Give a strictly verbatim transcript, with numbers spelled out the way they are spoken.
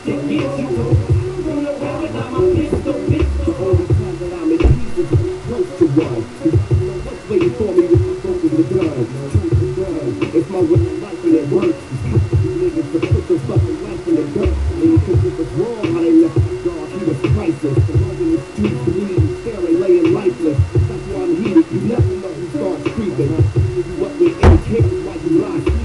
Waiting for me with my focus to gun. It's my way of life and it works. Niggas to put their fucking life in the dirt. And you think it was wrong how they left the dog, he was priceless. The love in the streets, bleeding, staring, laying lifeless. That's why I'm heated, you never know who starts creeping. You up with A Ks while you lie.